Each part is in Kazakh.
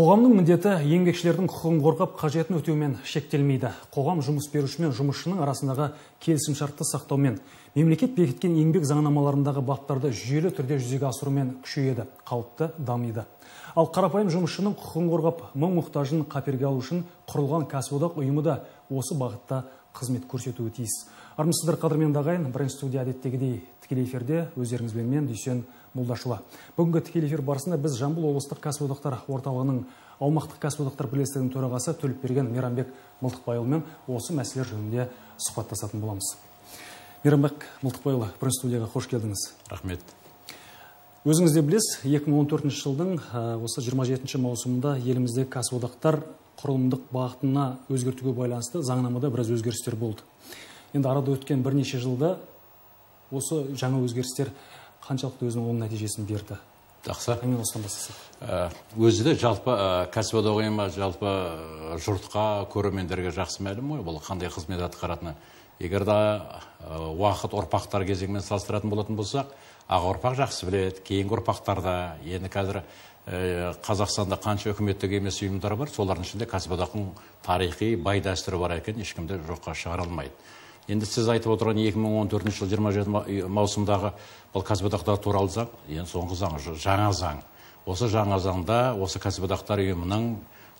Қоғамның міндеті еңбекшілердің құқығын қорғап қажетін өтеумен шектелмейді. Қоғам жұмыс беруші мен жұмысшының арасындағы келісімшартты сақтаумен, мемлекет бекіткен еңбек заңнамаларындағы баптарды жүйелі түрде жүзеге асырумен күшейеді, қалыпты дамиды. Ал қарапайым жұмысшының құқығын қорғап, мұң-мұқтажын қаперге алу үшін құрылған кәсіподақ ұйымы да осы бағытта қызмет көрсетуі тиіс. Армысыздар қадірменді ағайын, бірінші студия әдеттегідей тікелей эфирде өздеріңізбен мен Дүйсен Молдашұлы. Бүгінгі тікелей эфир барысында біз Жамбыл облыстық кәсіподақтар орталығының аумақтық кәсіподақтар бірлестігінің төрағасы Төлепберген Мейрамбек Мылтықбайұлымен осы мәселелер жөнінде сұхбаттасатын боламыз. Мейрамбек Мылтықбайұлы, бірінші студияға қош келдіңіз. Рахмет. Өзіңіз де білесіз, 2014 жылдың осы 27 маусымында еліміздегі кәсіподақтар құрылымдық бағытына өзгертуге байланысты заңнамада біраз өзгерістер болды. Енді арада өткен бірнеше жылда осы жаңа өзгерістер қаншалықты өзінің оң нәтижесін берді? Жақсы. Мен осыдан бастасақ. Өзі де жалпы кәсіподақ ұйымы жалпы жұртқа, көрермендерге жақсы мәлім ғой, бұл қандай қызмет атқаратыны. Егер де уақыт ұрпақтар кезеңмен салыстыратын болатын болсақ, аға ұрпақ жақсы біледі, кейінгі ұрпақтарда енді қазір Қазақстанда қанша үкіметтік емес ұйымдар бар, солардың ішінде кәсіподақтың тарихи бай дәстүрі бар екен, ешкімді жоққа шығара алмайды. Енді сіз айтып отырған 2014 жыл 27 маусымдағы бұл кәсіподақтар туралы заң, енді соңғы заң, жаңа заң. Осы жаңа заңда осы кәсіподақтар ұйымының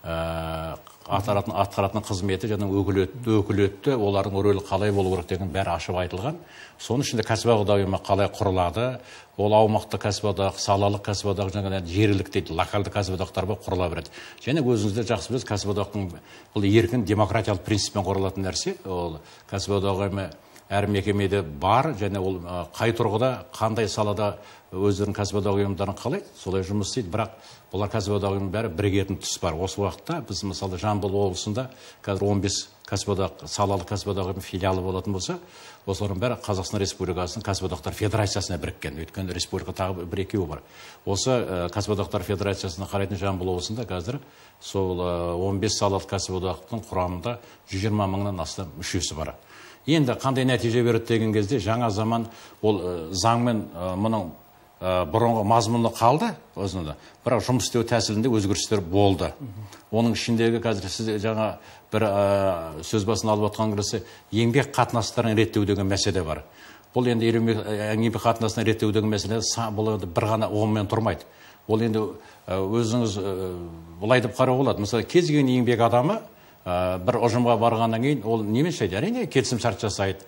атқаратын қызметі және өкілетті олардың рөлі қалай болу керек деген бәрі ашып айтылған. Соның ішінде кәсіподақ ұйымы қалай құрылады, ол аумақты кәсіподақ, салалық кәсіподақ, және жергілікті дейді, локалды кәсіподақтар болып құрыла береді. Және өзіңізде жақсы білесіз, кәсіподақтың бұл еркін демократиялық принциппен құрылатын нәрсе. Ол кәсіподақ ұйымы әр мекемеде бар, және ол қай тұрғыда, қандай салада өздерінің кәсіподақ ұйымдарын қалайды, солай жұмыс істейді. Бірақ бұлар кәсіподақ ұйымының бәрі бірігетін тұс бар. Осы уақытта біз мысалы Жамбыл облысында қазір 15 кәсіподақ, салалық кәсіподақ ұйымының филиалы болатын болса, осылардың бәрі Қазақстан Республикасының кәсіподақтар федерациясына біріккен. Өйткені республика тағы бір-екеуі бар. Осы кәсіподақтар федерациясына қарайтын Жамбыл облысында қазір сол 15 салалық кәсіподақтың құрамында 120 мыңнан астам мүшесі бар. Енді қандай нәтиже береді деген кезде жаңа заман ол заңмен мұның бұрынғы мазмұны қалды өзінде, бірақ жұмыс істеу тәсілінде өзгерістер болды. Оның ішіндегі қазір сіз жаңа бір сөз басын алып отқан кірісі еңбек қатынастарын реттеу деген мәселе бар. Бұл енді еңбек қатынасын реттеу деген мәселе бұл бір ғана оңмен тұрмайды. Ол енді өзіңіз былай деп қарауға болады. Мысалы кез келген еңбек адамы бір ұжымға барғаннан кейін ол немен шайды? Әрине келісімшарт жасайды.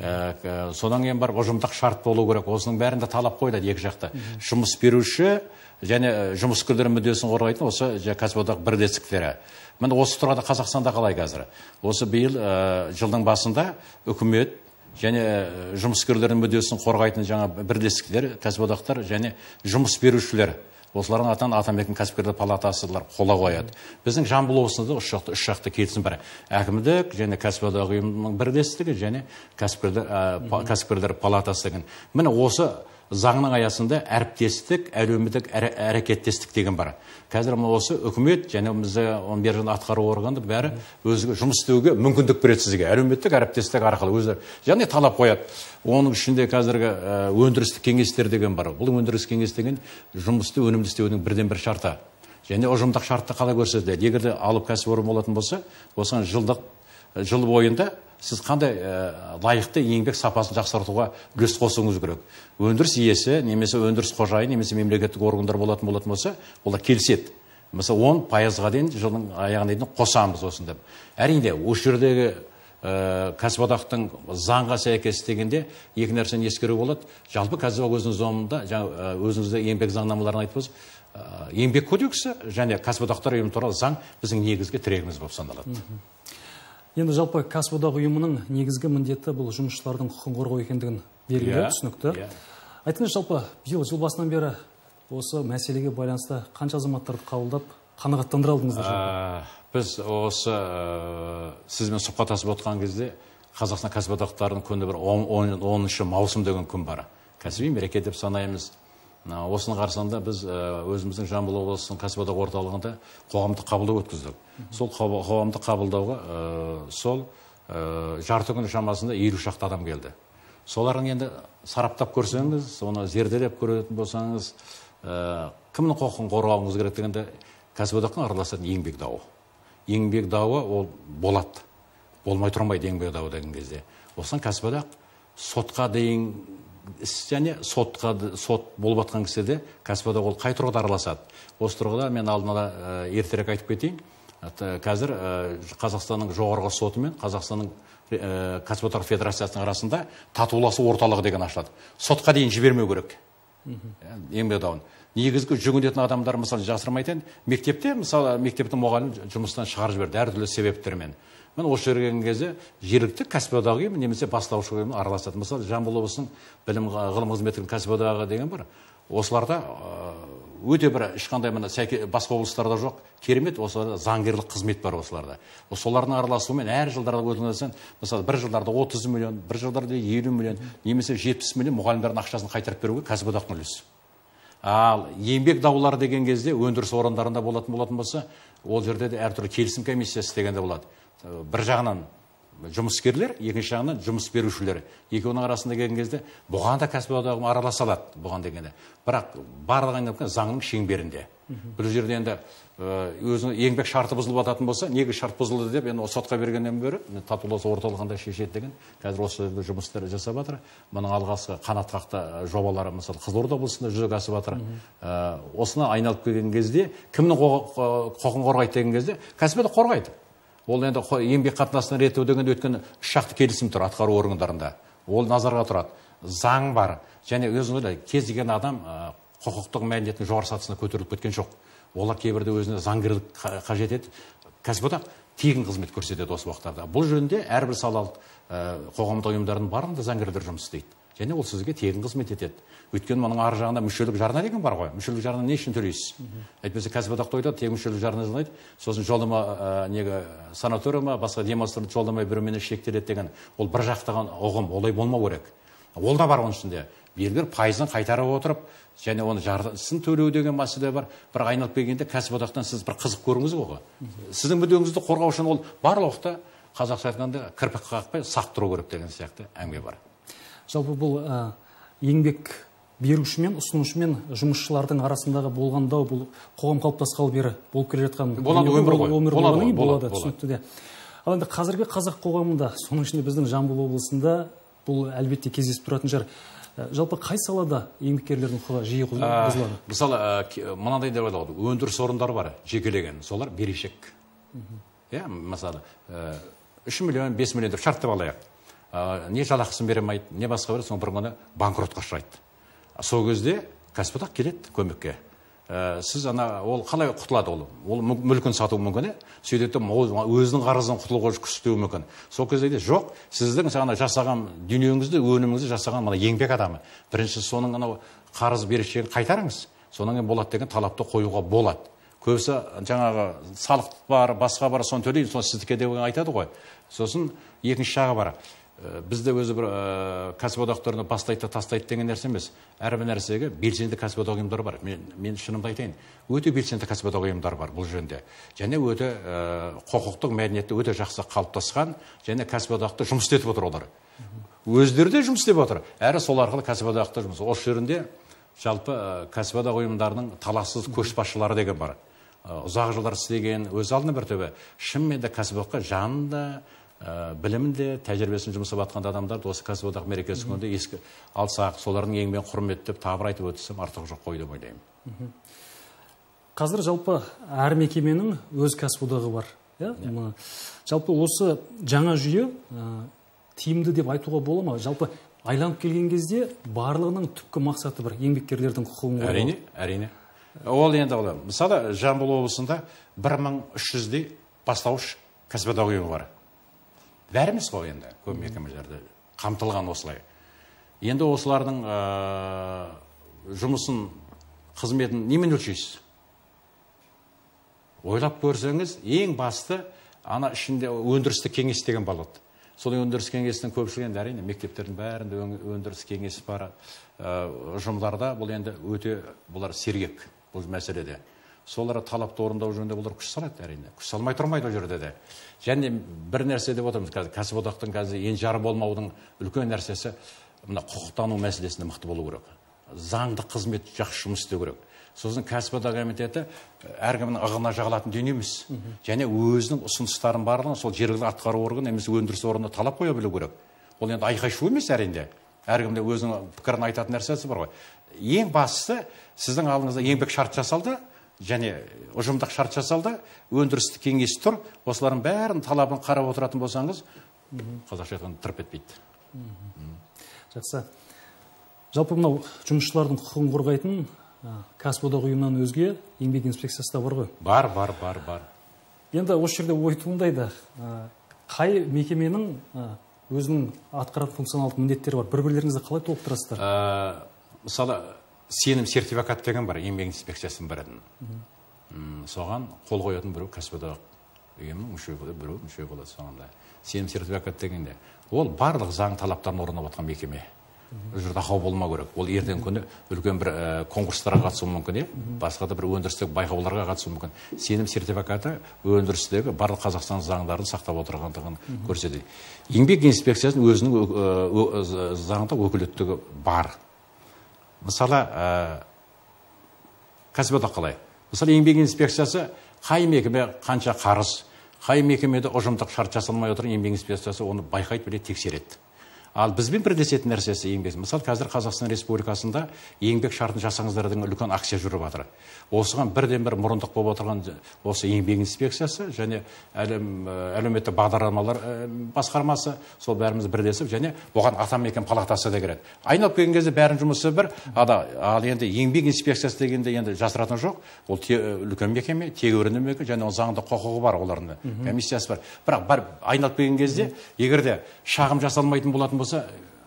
Содан кейін бар ұжымдық шарт болу керек. Осының бәрінде талап қойылады екі жақта. Жұмыс беруші және жұмыскерлердің мүддесін қорғайтын осы кәсіподақ бірлестіктері. Міне осы тұрғыда Қазақстанда қалай қазір? Осы биыл жылдың басында үкімет және жұмыскерлердің мүддесін қорғайтын жаңа бірлестіктер, кәсіподақтар және жұмыс берушілер. Осылардың атынан Атамекен кәсіпкерлер палатасылар қола қояды. Біздің Жамбыл облысында үш жақты келісім бар. Әкімдік және кәсіподақ ұйымының бірлестігі және кәсіпкерлер палатасы деген. Міне осы заңның аясында әріптестік, әлеуметтік әрекеттестік деген бар. Қазір осы үкімет және оның бер жағында атқару органдар бәрі өзі жұмыс істеуге мүмкіндік береді сізге. Әлеуметтік әріптестік арқылы өздері және талап қояды. Оның ішінде қазіргі өндірістік кеңестер деген бар. Бұл өндірістік кеңес деген жұмысты өнімді істеудің бірден бір шарты. Және ұжымдық шартты қалай көрсетеді. Егер де алып кәсіпорын болатын болса, осыған жыл бойында сіз қандай лайықты еңбек сапасын жақсартуға үлес қосуыңыз керек. Өндіріс иесі, немесе өндіріс қожайын, немесе мемлекеттік органдар болатын болса, олар келіседі. Мысалы 10%-ға дейін жылдың аяғына дейін қосамыз осында. Әрине, осы жердегі кәсіподақтың заңға сәйкес дегенде екі нәрсені ескеру болады. Жалпы кәсіподақ өзінің заңында, өзіңізде еңбек заңнамаларын айтып отырсыз, еңбек кодексі және кәсіподақтар ұйымы туралы заң біздің негізгі тірегіміз болып саналады. Енді жалпы кәсіподақ ұйымының негізгі міндеті бұл жұмысшылардың құқығын қорғау екендігін белгілі, түсінікті. Айтыңыз, жалпы биыл жыл басынан бері осы мәселеге байланысты қанша азаматтарды қабылдап, қанағаттандыра алдыңыздар? Біз осы сізбен сұхбаттасып отқан кезде Қазақстан кәсіподақтарының күні бір 10 маусым деген күн бар. Кәсіби мереке деп санаймыз. Осының қарсаңында біз өзіміздің Жамбыл облысының кәсіподақ орталығында қоғамдық қабылдау өткіздік. Сол қоғамдық қабылдауға сол жарты күн шамасында 50 шақты адам келді. Солардың енді сараптап көрсеңіз, оны зерделеп көретін болсаңыз, кімнің құқығын қорғауыңыз керек дегенде кәсіподақтың араласатын еңбек дауы. Еңбек дауы ол болады. Болмай тұрмайды еңбек дауы деген кезде. Осыдан кәсіподақ сотқа дейін іс және сот болып жатқан кісіде кәсіподақ ол қай тұрғыда араласады. Осы тұрғыда мен алдына ертерек айтып кетейін. Қазір Қазақстанның жоғарғы соты мен Қазақстанның кәсіподақ федерациясының арасында татуласу орталығы деген ашылады. Сотқа дейін жібермеу керек. Еңбек дауын. Негізгі жүгінетін адамдар, мысалы, жасырмайтын, мектепте, мысалы, мектептің мұғалімі жұмыстан шығарып жіберді әртүрлі себептермен. Мен осы жерге келген кезде жергілікті кәсіподақ ұйым немесе бастауыш ұйым араласады. Мысалы, Жамбыл облысының білім ғылым қызметінің кәсіподағы деген бар. Осыларда өте бір ешқандай басқа облыстарда жоқ, керемет осыларда заңгерлік қызмет бар осыларда. Солардың араласуымен әр жылдарда өтіңізден, мысалы, бір жылдарда 30 миллион, бір жылдарда 50 миллион, немесе 70 миллион мұғалімдердің ақшасын қайтарып беруге кәсіподақтың үлесі. Ал еңбек даулары деген кезде өндіріс орындарында болатын болса, ол жерде де әртүрлі келісім комиссиясы дегенде болады. Бір жағынан жұмыскерлер, екінші жағынан жұмыс берушілер. Екеуінің арасында келген кезде бұған да кәсіподақ араласа алады бұған дегенде. Бірақ барлығы заңның шеңберінде. Бұл жерде енді өзінің еңбек шарты бұзылып жататын болса, неге шарт бұзылды деп енді сотқа бергеннен бері татуласу орталығында шешеді деген. Қазір осы жұмыстар жасап жатыр. Мұның алғашқы қанатқақты жобалары мысалы Қызылорда облысында жүзеге асып жатыр. Осыны айналып келген кезде кімнің құқығын қорғайды деген кезде кәсіподақ қорғайды. Ол енді еңбек қатынасын реттеу деген өткен үш жақты келісім тұр атқару органдарында. Ол назарға тұрады. Заң бар. Және өзіңіз кез келген адам құқықтық мәдениеттің жоғары сатысына көтеріліп кеткен жоқ. Олар кейбірде өзіне заңгерлік қажет етеді. Кәсіподақ тегін қызмет көрсетеді осы уақыттарда. Бұл жөнінде әрбір салалық қоғамдық ұйымдардың барында заңгерлер жұмыс істейді. Және ол сізге тегін қызмет етеді. Өйткені мұның ар жағында мүшелік жарна деген бар ғой. Мүшелік жарна не үшін төлейсіз? Әйтпесе кәсіподақта айтады, тегін мүшелік жарна жинайды. Сосын жолдама санаторияма, басқа демалыстарды жолдамай біреумен шектеледі деген. Ол бір жақтаған ұғым, олай болмау керек. Ол да бар оның ішінде. Белгілі пайызын қайтарып отырып, және оны жарнасын төлеу деген мәселе бар. Бірақ айналып келгенде кәсіподақтан сіз бір қызық көріңіз ғой. Сіздің мүддеңізді қорғау үшін ол барлық уақытта қазақша айтқанда кірпік қақпай сақ тұру керек деген сияқты әңгіме бар. Жалпы бұл еңбек беруші мен ұсынушы мен жұмысшылардың арасындағы болған дау бұл қоғам қалыптасқалы бері болып келе жатқан болады. Түсінікті де. Ал енді қазіргі қазақ қоғамында, соның ішінде біздің Жамбыл облысында бұл әлбетте кездесіп тұратын шығар. Жалпы қай салада еңбеккерлердің құқығы жиі бұзылады? Мысалы, мынандай деп ойлайды, өндіріс орындары бар, жекелеген, солар берешек. Мысалы, 3 миллион, 5 миллион деп шарттап алайық. Не жалақысын беремейді, не басқа береді, соң бір күні банкротқа ұшырайды. Сол кезде кәсіподақ келеді көмекке. Сіз ол қалай құтылады ол? Ол мүлкін сату мүмкін, сөйтіп өзінің қарызын құтылуға күштеуі мүмкін. Сол кезде жоқ, сіздің жасаған дүниеңізді, өніміңізді жасаған еңбек адамы. Бірінші соның қарыз берешегін қайтарыңыз. Соның болады деген талапты қоюға болады. Көбісі жаңағы салық бар, басқа бар, соны төлейді, соны сіздікі деп айтады ғой. Сосын екінші жағы бар. Бізде өзі бір кәсіподақтарына бастайды тастайды деген нәрсе емес. Әрбір нәрсеге белсенді кәсіподақ ұйымдары бар. Мен шынымды айтайын, өте белсенді кәсіподақ ұйымдар бар бұл жөнде. Және өте құқықтық мәдениетті өте жақсы қалыптасқан, және кәсіподақты жұмыс істетіп отыр олар. Өздері де жұмыс істеп отыр. Әрі сол арқылы кәсіподақта жұмыс. Осы жерінде жалпы кәсіподақ ұйымдарының талассыз көшбасшылары деген бар. Ұзақ жылдар істеген, өз алдына бір төбе. Шынымен де кәсіподаққа жанында білімінде, тәжірибесін жұмысып атқан адамдар осы кәсіподақ мерекесі күнінде еске алсақ, солардың еңбегін құрметтеп табыр айтып өтсем артық жоқ қой деп ойлаймын. Қазір жалпы әр мекеменің өз кәсіподағы бар. Жалпы осы жаңа жүйе тиімді деп айтуға бола ма? Жалпы айланып келген кезде барлығының түпкі мақсаты бір еңбеккерлердің құқығын қорғау. Әрине. Ол енді мысалы Жамбыл облысында 1300-дей бастауыш кәсіподақ ұйымы бар. Бәріміз ғой енді, көп мекемелерді қамтылған осылай. Енді осылардың жұмысын, қызметін немен өлшейсіз? Ойлап көрсеңіз, ең басты ішінде өндірістік кеңес деген болады. Сол өндіріс кеңесінің көпшілігінде әрине мектептердің бәрінде өндіріс кеңесі бар. Ұжымдарда бұл енді өте бұлар сергек бұл мәселеде. Соларға талапты орындау жөнінде бұлар күш салады әрине. Күш салмай тұрмайды ол жерде де. Және бір нәрсе деп отырмыз, кәсіподақтың енжары болмаудың үлкен нәрсесі құқықтану мәселесінде мықты болу керек. Заңды қызмет жақсы жұмыс істеу керек. Сосын кәсіподақ комитеті әркімнің ығына жағылатын дүние емес. Және өзінің ұсыныстарын барлығын сол жергілікті атқару органы немесе өндіріс орнына талап қоя білу керек. Ол енді айқай-шу емес әрине. Әркімде өзінің пікірін айтатын нәрсесі бар ғой. Ең бастысы сіздің алдыңызда еңбек шарт жасалды, және ұжымдық шарт жасалды, өндірістік кеңес тұр. Осылардың бәрін талабын қарап отыратын болсаңыз, қазақша айтқанда тырп етпейді. Жақсы. Жалпы мынау жұмысшылардың құқығын қорғайтын кәсіподақ ұйымынан өзге еңбек инспекциясы да бар ғой? Бар. Енді осы жерде ой туындайды. Қай мекеменің өзінің атқаратын функционалдық міндеттері бар? Бір-бірлеріңізді қалай толықтырасыздар? Мысалы, сенім сертификат деген бар, еңбек инспекциясының бірін. Соған қол қоятын біреу кәсіподақ ұйымның мүше болады, біреу мүше болады соңында. Сенім сертификат дегенде, ол барлық заң талаптарын орындап жатқан мекеме. Жүрді ақау болма керек. Ол ертең күні үлкен бір конкурстарға қатысуы мүмкін, басқа да бір өндірістік байқауларға қатысуы мүмкін. Сенім сертификаты өндірістегі барлық Қазақстан заңдарын сақтап отырғандығын көрсетеді. Еңбек инспекциясының өзінің заңда өкілеттігі бар. Мысалы, кәсіподақ қалай? Мысалы, еңбек инспекциясы қай мекеме қанша қарыз, қай мекемеде ұжымдық шарт жасалмай отырған еңбек инспекциясы оны байқайды, біле тексереді. Ал бізбен бірлесетін нәрсесі еңбек. Мысалы, қазір Қазақстан Республикасында еңбек шартын жасаңыздар деген үлкен акция жүріп жатыр. Осыған бірден бір мұрындық болып отырған осы еңбек инспекциясы және әлеуметтік бағдарламалар басқармасы, сол бәріміз бірлесіп, және оған атамекен палатасы да кіреді. Айналып келген кезде бәрінің жұмысы бір, ал енді еңбек инспекциясы дегенде енді жасыратын жоқ. Ол үлкен мекеме, тегеурінді мекеме, және ол заңды құқығы бар олардың комиссиясы бар. Бірақ айналып келген кезде, егер де шағым жасалмайтын болатын болса,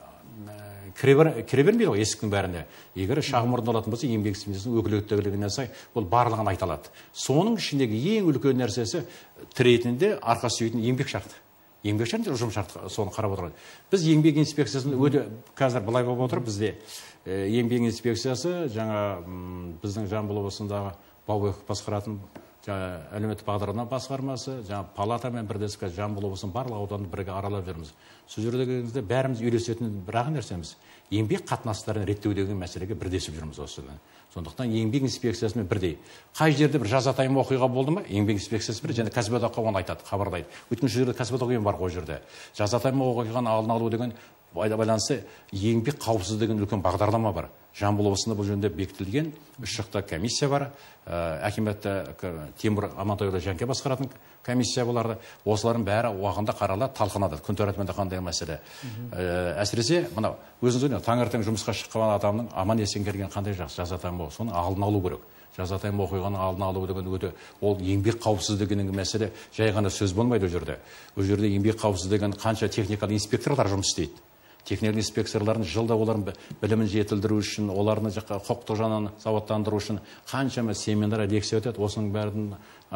кіре бермейді ғой есіктің бәрінде. Егер шағым орындалатын болса, еңбек инспекциясының өкілеттігіне сай, ол барлығын айталады. Соның ішіндегі ең үлкен нәрсесі тірейтінде арқа сүйейтін еңбек шарты. Еңбек шарты, ұжым шарты, соны қарап отырады. Біз еңбек инспекциясын өте қазір былай болып отыр, бізде еңбек инспекциясы жаңа біздің Жамбыл облысындағы Баубек басқаратын әлеуметтік бағдарлама басқармасы, палатамен бірлесіп Жамбыл облысының барлық ауданын бірге аралап жүрміз. Сол жерде бәріміз үйлесетін бір нәрсеміз. Еңбек қатынастарын реттеу деген мәселеге бірлесіп жүрміз осыдан. Сондықтан еңбек инспекциясымен бірдей. Қай жерде бір жазатайым оқиға болды ма, еңбек инспекциясы бір және кәсіподаққа оны айтады, хабарлайды. Өйткені жерде кәсіподақ ұйым бар ғой жерде. Жазатайым оқиғаны алдын алу деген байланысты еңбек қауіпсіздігінің үлкен бағдарлама бар. Жамбыл облысында бұл жөнінде бекітілген 3 жақты комиссия бар. Акиматта Темір Амантайұлы Жанке басқаратын комиссия боларды. Осылардың бәрі уақытында қаралады, талқыланады. Күн тәртібінде қандай мәселе. Әсіресе мынау өзіңіз таңертең жұмысқа шыққан адамның аман есен келген қандай жақсы жазатайым бол, соны алдын алу керек. Жазатайым оқиғаның алдын алу деген өте ол еңбек қауіпсіздігінің мәселе жай ғана сөз болмайды ол жерде. Ол жерде еңбек қауіпсіздігін қанша техникалық инспекторлар жұмыс істейді. Техникалық инспекторлардың жылда олардың білімін жетілдіру үшін, олардың құқықтық жағынан сауаттандыру үшін қаншама семинар, лекция өтеді. Осының бәрін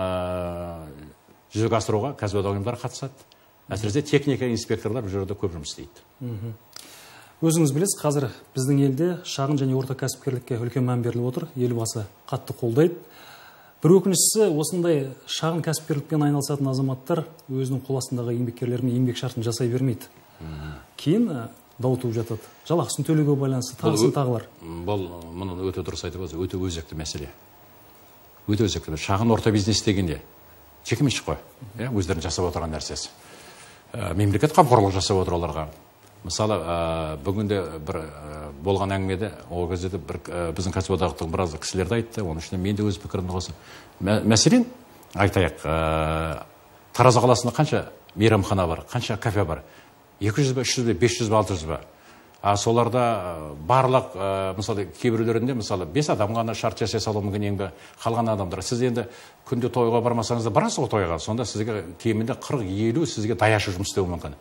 жүзеге асыруға кәсіподақ ұйымдар қатысады. Әсіресе техника инспекторлар бұл жерде көп жұмыс істейді. Өзіңіз білесіз, қазір біздің елде шағын және орта кәсіпкерлікке үлкен мән беріліп отыр. Елбасы қатты қолдайды. Бір өкініштісі, осындай шағын кәсіпкерлікпен айналысатын азаматтар өзінің қол астындағы еңбеккерлеріне еңбек шартын жасай бермейді. Кейін дау туып жатады. Жалақысын төлеуге байланысты, тағысын тағылар. Бұл мұны өте дұрыс айтып отырсыз, өте өзекті мәселе. Өте өзекті. Шағын орта бизнес дегенде жекеменшік қой, өздерін жасап отырған нәрсесі. Мемлекет қамқорлық жасап отыр оларға. Мысалы, бүгінде бір болған әңгімеде, ол кезде біздің кәсіподақтың біраз кісілерді айтты, оның ішінде мен де өз пікірімді қосып. Мәселен, айтайық, Тараз қаласында қанша мейрамхана бар, қанша кафе бар? 200 ба, 300 ба, 500 ба, 600 ба. Соларда барлық, мысалы, кейбіреулерінде, мысалы, 5 адам ғана шарт жасай салу мүмкін еңбе қалған адамдар. Сіз енді күнде тойға бармасаңыз да барасыз ғой тойға, сонда сізге кемінде 40-50 сізге даяшы жұмыс істеуі мүмкін.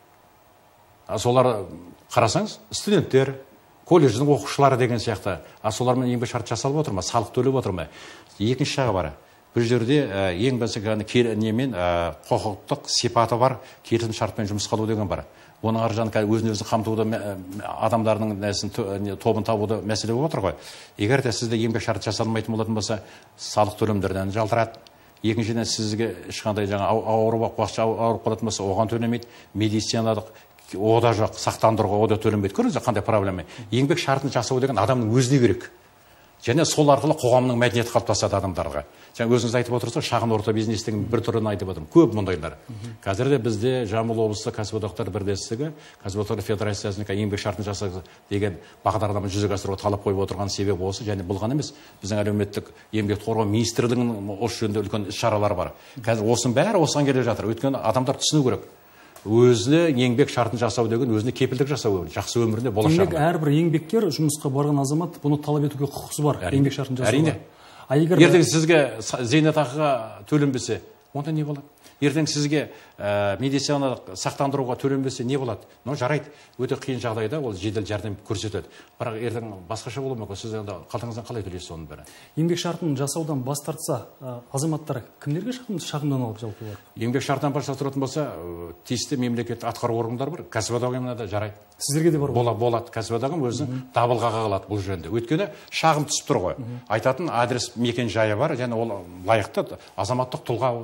Солар қарасаңыз, студенттер, колледждің оқушылары деген сияқты, солармен еңбек шарт жасалып отыр ма, салық төлеп отыр ма? Екінші жағы бар. Бір жерде ең бәсекені немен құқықтық сипаты бар, келісім шартпен жұмыс қалу деген бар. Оның аржан өзін-өзі қамтуды адамдардың тобын табуды мәселе болып отыр ғой. Егер де сізде еңбек шарт жасалмайтын болатын болса, салық төлемдерден жалтырады. Екіншіден сізге ешқандай ауырып қалатын болса, оған төлемейді. Медициналық ода жоқ, сақтандыруға ода төленбейді. Көрдіңіз қандай проблема? Еңбек шартын жасау деген адамның өзіне керек. және сол арқылы қоғамның мәдениеті қалыптасады адамдарға. Жаңа өзіңіз айтып отырсыз, шағын орта бизнестің бір түрін айтып отырмын. Көп мұндайлар. Қазір де бізде Жамбыл облысы кәсіподақтар бірлестігі, кәсіподақтар федерациясының еңбек шартын жасау деген бағдарламаны жүзеге асыруға талап қойып отырған себеп осы. Және бұл ғана емес, біздің әлеуметтік еңбекті қорғау министрлігінің осы жөнінде үлкен іс-шаралары бар. Қазір осының бәрі осыған келе жатыр. Өйткені адамдар түсіну керек. Өзіне еңбек шартын жасау деген өзіне кепілдік жасау, жақсы өміріне болашағына. Демек, әрбір еңбеккер, жұмысқа барған азамат бұны талап етуге құқысы бар, еңбек шартын жасауға. Әрине. Ертең сізге зейнетақыға төленбесе, онда не болады? Ертең сізге медициналық сақтандыруға төленбесе не болады? Жарайды, өте қиын жағдайда ол жедел жәрдем көрсетеді. Бірақ ертең басқаша болуы мүмкін. Сіз қалтаңыздан қалай төлейсіз оның бәрі? Еңбек шартын жасаудан бас тартса, азаматтар кімдерге шағымданып жалпы олар? Еңбек шартынан бас тартатын болса, тиісті мемлекеттік атқару органдар бар. Кәсіподақ ұйымына да жарайды. Сіздерге де бар ғой? Болады. Кәсіподақ ұйым өзі дабылға қағылады бұл жөнінде. Өйткені шағым түсіп тұр ғой. Айтатын адрес мекен жайы бар, және ол лайықты азаматтық тұлға.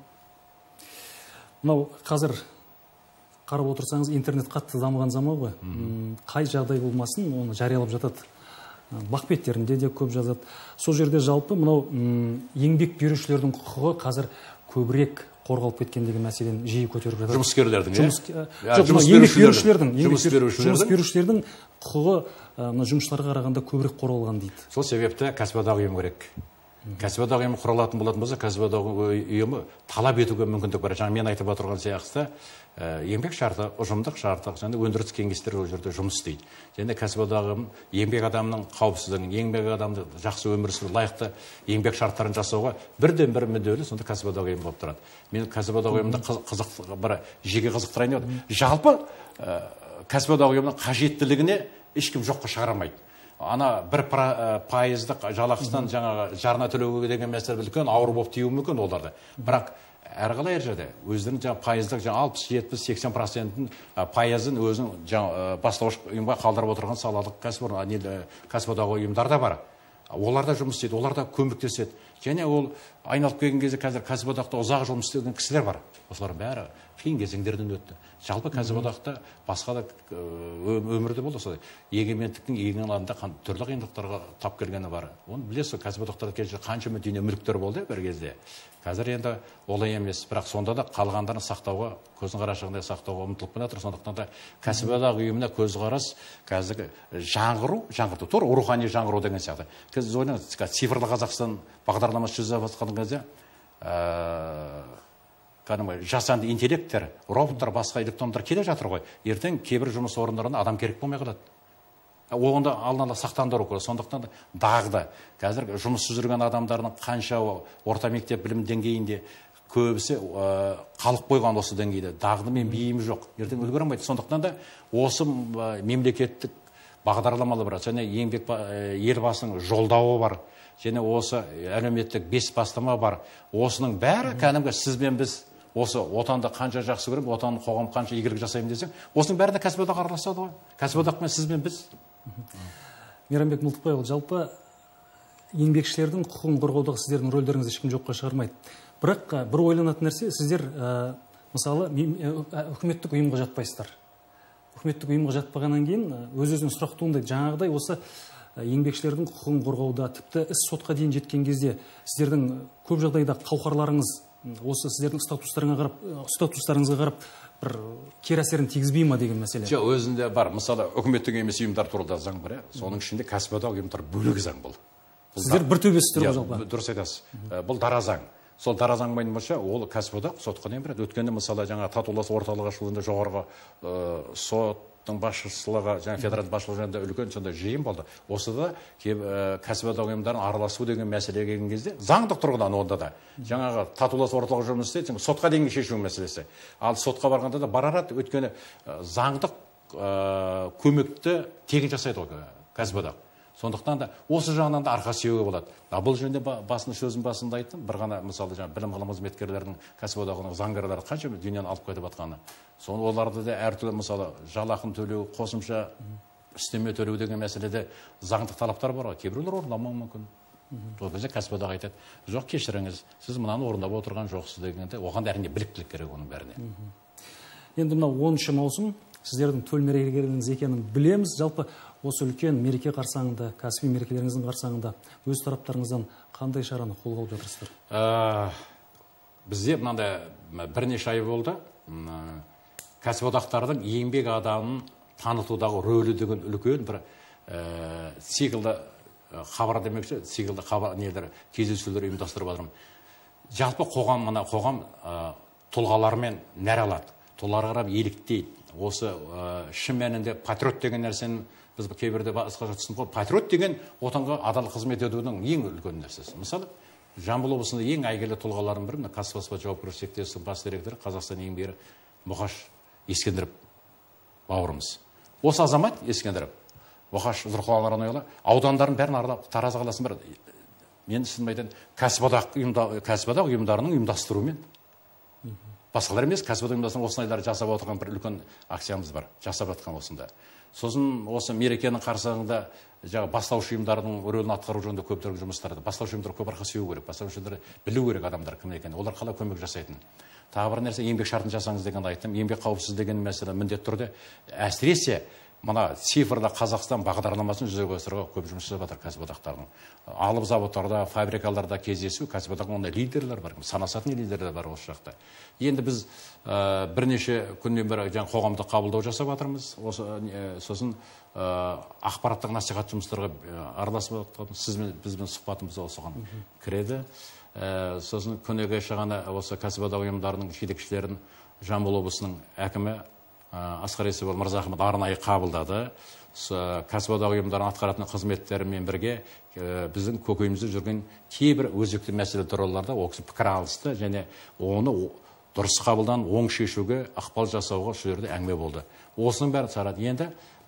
Мынау қазір қарап отырсаңыз, интернет қатты дамыған заман ғой. Қай жағдай болмасын, оны жариялап жатады. Бақ беттерінде де көп жазады. Сол жерде жалпы мынау еңбек берушілердің құқығы қазір көбірек қорғалып кеткен деген мәселені жиі көтеріп жатыр. Жұмыскерлердің, жұмыс берушілердің құқығы жұмысшыларға қарағанда көбірек қорғалған дейді. Сол себепті кәсіподақ ұйым керек. Кәсіподақ ұйымы құралатын болатын болса, кәсіподақ ұйымы талап етуге мүмкіндік бар. Жаңа мен айтып отырған сияқты, еңбек шарты, ұжымдық шарты, және өндіріс кеңестері ол жерде жұмыс істейді. Және кәсіподақ ұйым еңбек адамның қауіпсіздігін, еңбек адамды жақсы өмір сүруге лайықты еңбек шарттарын жасауға бірден бір мүдделі, сонда кәсіподақ ұйым болып тұрады. Мен кәсіподақ ұйымында бір жеке қызықтырайын деп отырмын. Жалпы кәсіподақ ұйымның қажеттілігіне ешкім жоққа шығарамайды. Ана 1% жалақысынан жаңағы жарна төлеуге деген мәселе үлкен ауыр болып тиюі мүмкін оларды. Бірақ әрқалай жерде өздерінің жаңа пайыздық 60-70-80%-ін пайызын өзінің бастауыш ұйымға қалдырып отырған салалық кәсіподақ ұйымдар да бар. Олар да жұмыс істейді, олар да көмектеседі. Және ол айналып келген кезде қазір кәсіподақта ұзақ жұмыс істеген кісілер бар. Осылардың бәрі қиын кезеңдерден өтті. Жалпы кәсіподақта басқа да өмірде болды осылай. Егемендіктің егін алаңында түрлі қиындықтарға тап келгені бар. Оны білесіз, кәсіподақтарда келсе қаншама дүние мүліктер болды бір кезде. Қазір енді олай емес, бірақ сонда да қалғандарын сақтауға, көздің қарашығындай сақтауға ұмтылып жатыр. Сондықтан да кәсіподақ ұйымына көзқарас қазір жаңғырту, тура рухани жаңғыру деген сияқты. Сіз ойлаңыз, цифрлы Қазақстан бағдарламасы жүзеге асқан кезде жасанды интеллекттер, роботтар, басқа электрондар келе жатыр ғой. Ертең кейбір жұмыс орындарына адам керек болмай қалады. Оғында алдын ала сақтандыру керек. Сондықтан дағды. Қазір жұмыс жүрген адамдардың қанша орта мектеп білім деңгейінде көбісі қалып қойған осы деңгейде. Дағды мен бейімі жоқ. Ертең үлгере алмайды. Сондықтан да осы мемлекеттік бағдарламалы бар. Және еңбек елбасының жолдауы бар. Және осы әлеуметтік 5 бастама бар. Осының бәрі кәдімгі сіз бен біз осы отанды қанша жақсы көріп, отанның қоғам қанша игілік жасаймын десең, осының бәріне кәсіподақ араласады ғой. Кәсіподақпен сіз бен біз. Мейрамбек Мылтықбайұлы, жалпы еңбекшілердің құқығын қорғаудағы сіздердің рөлдеріңізді ешкім жоққа шығармайды. Бірақ бір ойланатын нәрсе, сіздер мысалы үкіметтік ұйымға жатпайсыздар. Үкіметтік ұйымға жатпағаннан кейін өз-өзіне сұрақ туындайды. Жаңағыдай осы еңбекшілердің құқығын қорғауда, тіпті іс сотқа дейін жеткен кезде сіздердің көп жағдайда қауқарларыңыз осы сіздердің статустарыңызға қарап бір кері әсерін тигізбей ма деген мәселе? Жоқ, өзінде бар. Мысалы, үкіметтік емес ұйымдар туралы заң бар. Соның ішінде кәсіподақ ұйымдар бөлек заң бұл. Сіздер бір төбесіздер ғой жалпы. Дұрыс айтасыз. Бұл дара заң. Сол дара заң бойынша ол кәсіподақ сотқа дейін береді. Өткенде мысалы жаңа татулас орталығы ашылғанда жоғарғы соттың басшылығы, жаңа федералдық басшылығында үлкен сондай жиын болды. Осыда кәсіподақ ұйымдарын араласу деген мәселе келген кезде заңдық тұрғыдан онда да жаңағы татулас орталығы жұмыс істейді, сотқа дейін шешу мәселесі. Ал сотқа барғанда да барарады, өйткені заңдық көмекті тегін жасайды ғой кәсіподақ. Сондықтан да осы жағынан да арқа сүйеуге болады. Бұл жөнінде сөзім басында айттым. Бір ғана мысалы білім ғылым қызметкерлерінің кәсіподағының заңгерлері қанша дүнияны алып кетіп жатқаны. Соны оларды да әртүрлі мысалы жалақын төлеу, қосымша үстеме төлеу деген мәселеде заңдық талаптар бар ғой. Кейбіреулер орындамауы мүмкін. Ол кезде кәсіподақ айтады, жоқ кешіріңіз, сіз мынаны орындап отырған жоқсыз дегенде, оған әрине біліктілік керек оның бәріне. Енді мынау 10 маусым сіздердің төл мерекелеріңіз екенін білеміз. Жалпы осы үлкен мереке қарсаңында, кәсіби мерекелеріңіздің қарсаңында өз тараптарыңыздан қандай шараны қолға алып жатырсыздар? Бізде мынандай бірнеше ай болды. Кәсіподақтардың еңбек адамын танытудағы рөлі деген үлкен бір циклды хабар демекші, циклды хабар нелер, кездесулер ұйымдастырып жатырмын. Жалпы қоғам тұлғалармен нәр алады, тұлғаларға қарап еліктейді. Осы шын мәнінде патриот деген нәрсені біз кейбірде басқаша түсініп, патриот деген отанға адал қызмет етудің ең үлкен нәрсесі. Мысалы, Жамбыл облысында ең әйгілі тұлғалардың бірі Қазфосфат жауапкершілігі серіктестігінің бас директоры, Қазақстан еңбек ері Мұқаш Ескендіров бауырымыз. Осы азамат Ескендіров, Мұқаш Зұрқалараны аудандарын бәрін аралап, Тараз қаласын бір, мен шынымды айтайын, кәсіподақ ұйымдарының ұйымдастыруымен. Басқалар емес, кәсіподақ ұйымдастыру осындайлар жасап отырған бір үлкен акциямыз бар, жасап жатқан осында. Сосын осы мерекенің қарсаңында бастаушы ұйымдардың рөлін атқару жөнінде көптеген жұмыстарды. Бастаушы ұйымдар көп арқа сүйеу керек, бастаушы ұйымдар білу керек адамдар кім екенін, олар қалай көмек жасайтын. Тағы бір нәрсе, еңбек шартын жасаңыз дегенді айттым. Еңбек қауіпсіз деген мәселе міндетті түрде әсіресе мына цифрда Қазақстан бағдарламасын жүзеге асыруға көп жұмыс жасап жатыр кәсіподақтардың. Алып заводтарда, фабрикаларда кездесу, кәсіподақтың ондай лидерлер бар, санасатын лидерлер бар осы жақта. Енді біз бірнеше күннен бері қоғамдық қабылдау жасап жатырмыз. Сосын ақпараттық насихат жұмыстарға араласып жатырмыз. Бізбен сұхбатымыз осыған кіреді. Сосын күніге шығаны осы кәсіподақ ұйымдарының жетекшілерін Жамбыл облысының әкімі Асқар Есебол Мырзахмет арнайы қабылдады. Кәсіподақ ұйымдарының атқаратын қызметтерімен бірге біздің көкейімізде жүрген кейбір өзекті мәселе тураларда ол кісі пікір алысты және оны дұрыс қабылдан оң шешуге ықпал жасауға осы жерде әңгіме болды. Осының бәрі сарады. Енді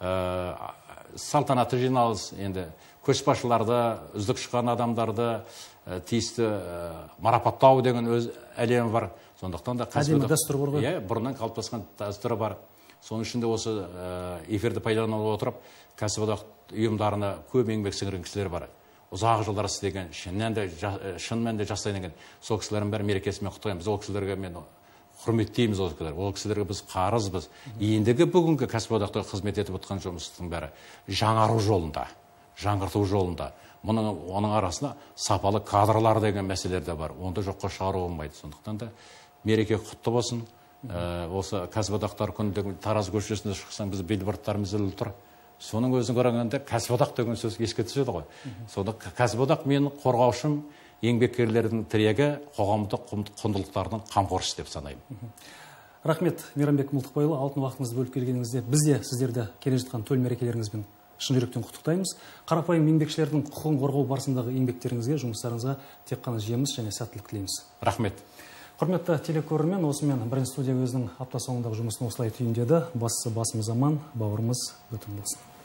салтанатты жиналыс, енді көшбасшыларды, үздік шыққан адамдарды тиісті марапаттау деген өз әлемі бар. Сондықтан да әдемі дәстүр бар ғой. Бұрыннан қалыптасқан дәстүрі бар. Соның ішінде осы эфирді пайдалана отырып, кәсіподақ ұйымдарына көп еңбек сіңірген кісілер бар. Ұзақ жылдар істеген, шынымен де жастайын деген сол кісілердің бәрі мерекесімен құттықтаймын. Біз ол кісілерге мен құрметтейміз ол кісілер. Ол кісілерге біз қарызбыз. Ендігі бүгінгі кәсіподақта қызмет етіп отқан жұмыстың бәрі жаңару жолында, жаңғырту жолында. Оның арасында сапалы кадрлар деген мәселелер де бар. Онда жоққа шығару болмайды. Сондықтан да мереке құтты болсын. Осы кәсіподақтар күнінде Тараз көшесінде шықсаң, біз билбордтарымыз ілулі тұр. Соның өзін көргенде кәсіподақ деген сөз еске түседі ғой. Сонда кәсіподақ менің қорғаушым, еңбеккерлердің тірегі, қоғамдық құндылықтардың қамқоршысы деп санаймын. Рахмет, Мейрамбек Мылтықбайұлы, алтын уақытыңызды бөліп келгеніңізде біз де сіздерді келе жатқан төл мерекелеріңізбен шын жүректен құттықтаймыз. Қарапайым еңбекшілердің құқығын қорғау барысындағы еңбектеріңізге, жұмыстарыңызға тек қана жеміс және сәттілік тілейміз. Рахмет. Құрметті телекөрермен, осымен бірінші студия өзінің апта соңындағы жұмысын осылай түйіндеді. Бастысы басымыз аман, бауырымыз бүтін болсын.